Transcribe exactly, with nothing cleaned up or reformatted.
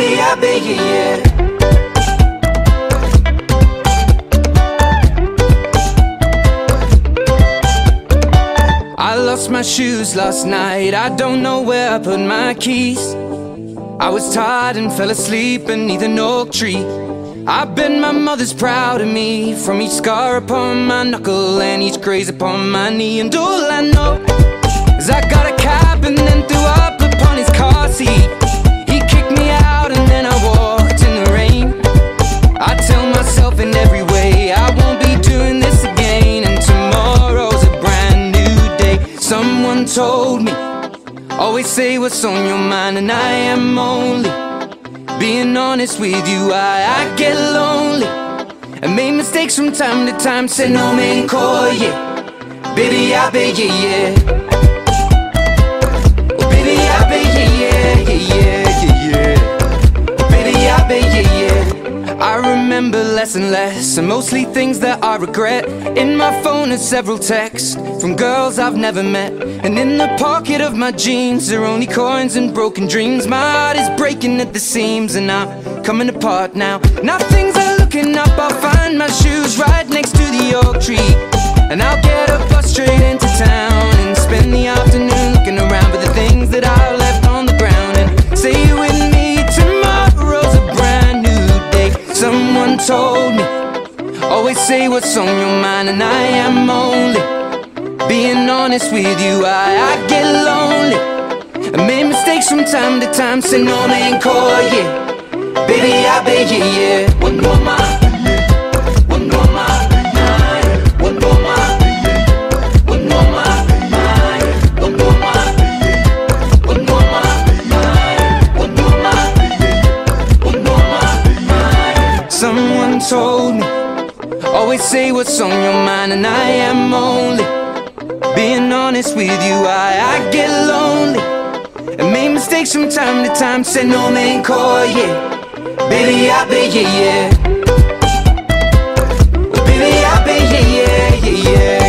Bibia Be Ye Ye. I lost my shoes last night, I don't know where I put my keys. I was tired and fell asleep beneath an oak tree. I bet my mother's proud of me, from each scar upon my knuckle and each graze upon my knee. And all I know is I got a cap and then threw up upon his car seat. He kicked me out and then I walked in the rain. I tell myself in every way I won't be doing this again, and tomorrow's a brand new day. Someone told me, always say what's on your mind, and I am only being honest with you. I, I get lonely and make mistakes from time to time. Say no enko, yeah. Bibia Be Ye Ye. Oh, Bibia Be Ye Ye, yeah, yeah, yeah. Bibia Be Ye Ye. I remember less and less, and mostly things that I regret. In my phone are several texts from girls I've never met, and in the pocket of my jeans are only coins and broken dreams. My heart is breaking at the seams and I'm coming apart now. Now things are looking up, I'll find my shoes right next to the oak tree, and I'll get a bus straight into town and spend the afternoon looking around for the things that I left on the ground. And say with me, tomorrow's a brand new day. Someone told me, always say what's on your mind, and I am only being honest with you. I, I get lonely and make mistakes from time to time. Say no enko, yeah. Bibia Be Ye Ye. Enioma, enioma, enioma, enioma, enioma, enioma, enioma. Someone told me, always say what's on your mind, and I am only being honest with you. I, I get lonely and make mistakes from time to time. Say no enko, yeah. Bibia Be Ye Ye. Bibia Be Ye Ye, yeah, yeah.